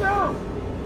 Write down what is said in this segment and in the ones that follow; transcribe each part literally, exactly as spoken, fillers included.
No!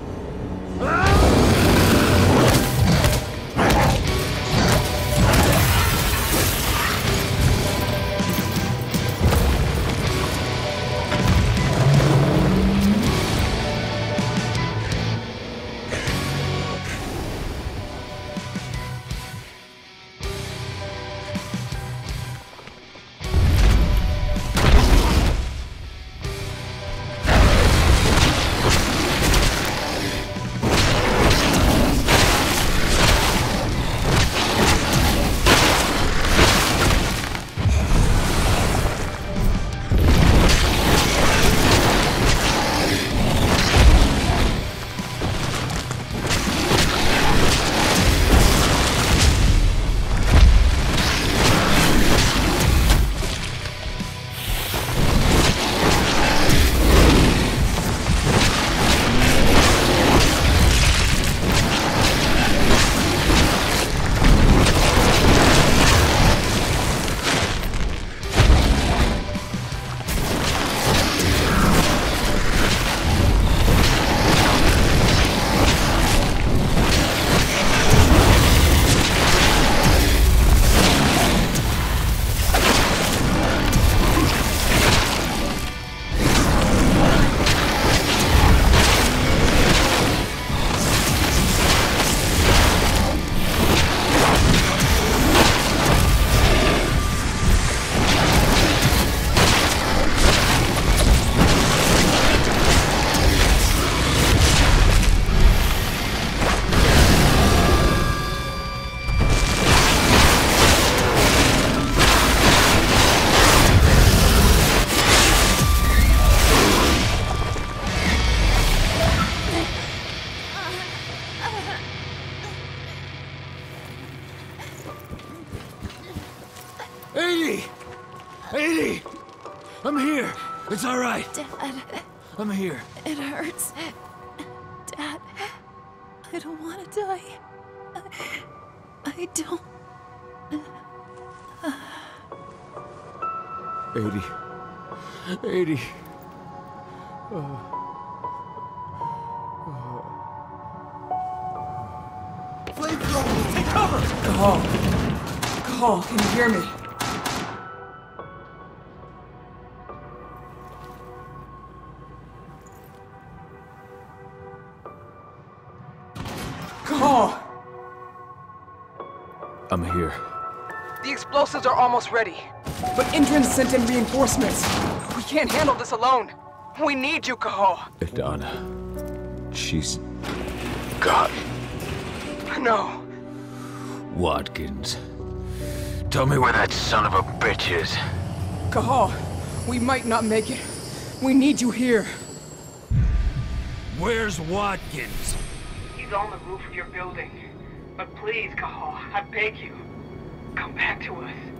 Aedie! Aedie! I'm here! It's all right! Dad... I'm here. It hurts. Dad... I don't want to die. I don't... Aedie. Aedie. Uh, uh. Flamethrower! Take cover! Cahal. Cahal, can you hear me? Cahal! I'm here. The explosives are almost ready. But Indran sent in reinforcements. We can't handle this alone. We need you, Cahal. Aedana. She's... gone. No. Watkins. Tell me where that son of a bitch is. Cahal, we might not make it. We need you here. Where's Watkins? He's on the roof of your building. But please, Cahal, I beg you, come back to us.